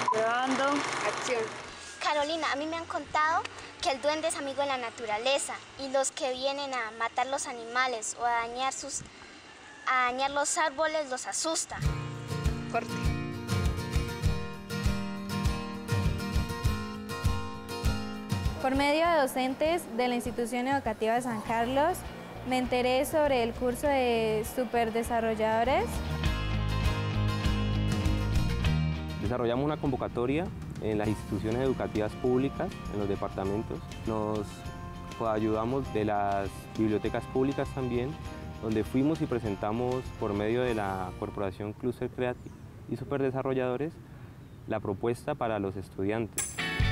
Grabando. Acción. Carolina, a mí me han contado que el duende es amigo de la naturaleza y los que vienen a matar los animales o a dañar los árboles los asusta. Corte. Por medio de docentes de la institución educativa de San Carlos, me enteré sobre el curso de superdesarrolladores. Desarrollamos una convocatoria en las instituciones educativas públicas, en los departamentos. Nos ayudamos de las bibliotecas públicas también, donde fuimos y presentamos por medio de la Corporación Cluster Creative y Superdesarrolladores la propuesta para los estudiantes.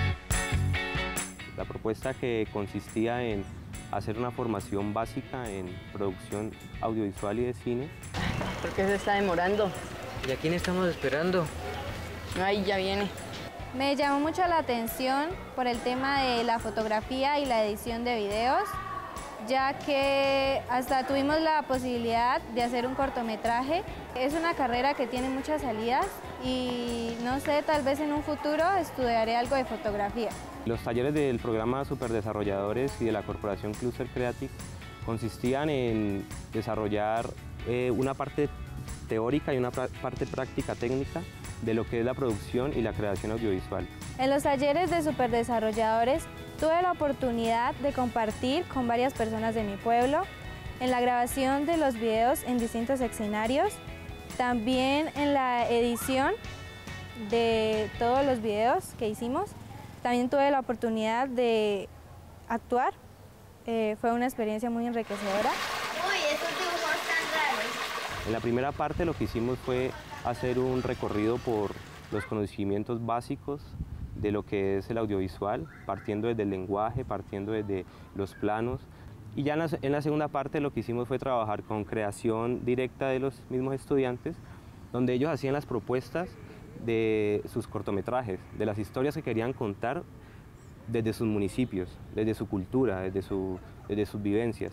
La propuesta que consistía en hacer una formación básica en producción audiovisual y de cine. ¿Por qué se está demorando? ¿Y a quién estamos esperando? Ay, ya viene. Me llamó mucho la atención por el tema de la fotografía y la edición de videos, ya que hasta tuvimos la posibilidad de hacer un cortometraje. Es una carrera que tiene muchas salidas y no sé, tal vez en un futuro estudiaré algo de fotografía. Los talleres del programa Superdesarrolladores y de la Corporación Cluster Creative consistían en desarrollar una parte teórica y una parte práctica técnica de lo que es la producción y la creación audiovisual. En los talleres de superdesarrolladores tuve la oportunidad de compartir con varias personas de mi pueblo en la grabación de los videos en distintos escenarios, también en la edición de todos los videos que hicimos. También tuve la oportunidad de actuar, fue una experiencia muy enriquecedora. Uy, esos dibujos tan raros. En la primera parte lo que hicimos fue hacer un recorrido por los conocimientos básicos de lo que es el audiovisual, partiendo desde el lenguaje, partiendo desde los planos. Y ya en la segunda parte lo que hicimos fue trabajar con creación directa de los mismos estudiantes, donde ellos hacían las propuestas de sus cortometrajes, de las historias que querían contar desde sus municipios, desde su cultura, desde sus vivencias.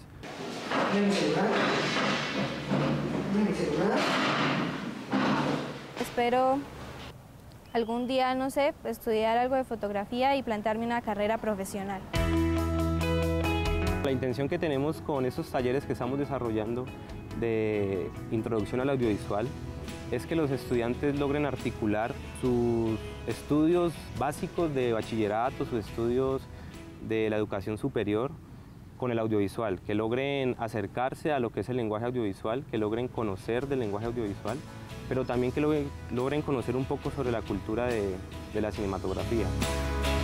Espero algún día, no sé, estudiar algo de fotografía y plantearme una carrera profesional. La intención que tenemos con estos talleres que estamos desarrollando de introducción al audiovisual es que los estudiantes logren articular sus estudios básicos de bachillerato, sus estudios de la educación superior con el audiovisual, que logren acercarse a lo que es el lenguaje audiovisual, que logren conocer del lenguaje audiovisual, pero también que logren conocer un poco sobre la cultura de la cinematografía.